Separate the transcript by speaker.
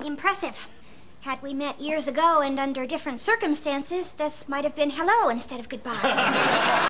Speaker 1: Impressive. Had we met years ago and under different circumstances, this might have been hello instead of goodbye.